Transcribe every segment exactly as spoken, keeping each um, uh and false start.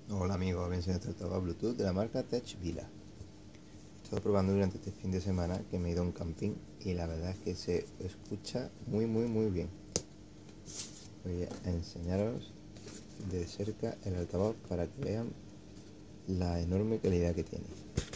Hola amigos, voy a enseñar este altavoz Bluetooth de la marca TechVilla. He estado probando durante este fin de semana que me he ido a un camping y la verdad es que se escucha muy muy muy bien. Voy a enseñaros de cerca el altavoz para que vean la enorme calidad que tiene.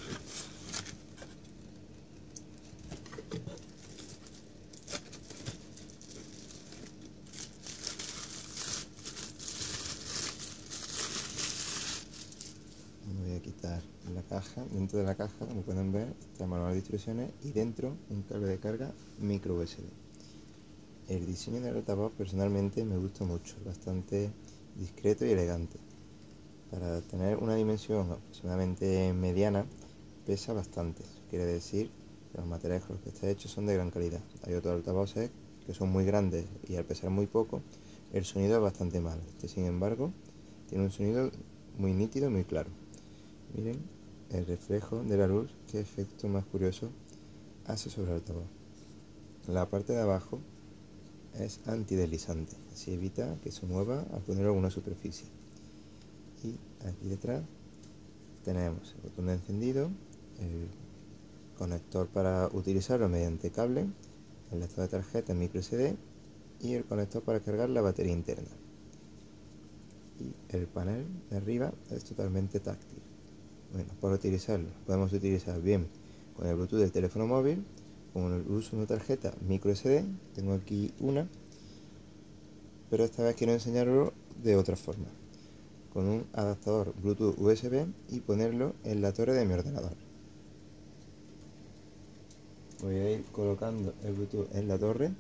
Voy a quitar la caja. Dentro de la caja, como pueden ver, está el manual de instrucciones y dentro un cable de carga micro U S B. El diseño del altavoz personalmente me gusta mucho, bastante discreto y elegante. Para tener una dimensión aproximadamente mediana, pesa bastante. Eso quiere decir que los materiales con los que está hecho son de gran calidad. Hay otros altavoces que son muy grandes y al pesar muy poco, el sonido es bastante malo. Este, sin embargo, tiene un sonido muy nítido y muy claro. Miren el reflejo de la luz, qué efecto más curioso hace sobre el altavoz. La parte de abajo es antideslizante, así evita que se mueva al ponerlo en una superficie. Y aquí detrás tenemos el botón de encendido, el conector para utilizarlo mediante cable, el lector de tarjeta micro U S B y el conector para cargar la batería interna. Y el panel de arriba es totalmente táctil. Bueno, para utilizarlo podemos utilizar bien con el Bluetooth del teléfono móvil, con el uso de una tarjeta micro U S B. Tengo aquí una, pero esta vez quiero enseñarlo de otra forma, con un adaptador Bluetooth U S B y ponerlo en la torre de mi ordenador. Voy a ir colocando el Bluetooth en la torre.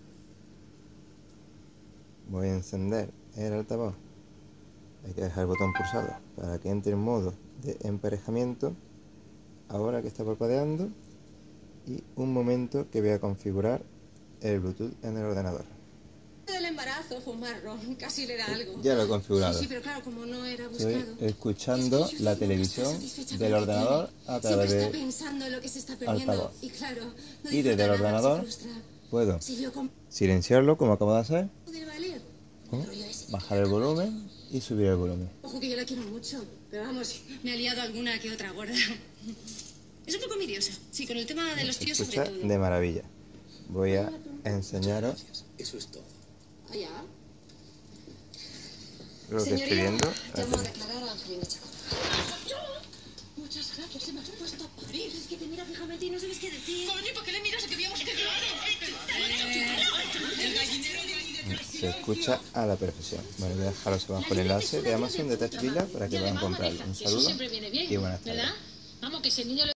Voy a encender el altavoz. Hay que dejar el botón pulsado para que entre en modo de emparejamiento. Ahora que está parpadeando. Y un momento que voy a configurar el Bluetooth en el ordenador. Del embarazo, fumarlo, casi le da algo. Ya lo he configurado. Sí, sí, pero claro, como no era buscado. Estoy escuchando es que la televisión del ordenador a través de altavoz. Y, claro, no y desde el ordenador puedo si con... silenciarlo como acabo de hacer, valer. ¿no? Bajar el volumen y subir el volumen. Ojo que yo la quiero mucho, pero vamos, me ha liado alguna que otra gorda. Es un poco envidiosa, sí, con el tema de los tíos Se escucha sobre todo. de maravilla. Voy a enseñaros. Eso es todo. Allá. Lo que estoy viendo. Llamo a declarar a Angelina Chaco. Muchas gracias, se me has puesto a parir. Es que te mira fijamente y no sabes qué decir. Coño, ¿por qué le miras? Que veamos que Se escucha a la perfección. Bueno, voy a dejaros abajo el enlace de Amazon de TechVilla para que puedan comprarlo. Un saludo y buenas tardes. Vamos, que ese niño le...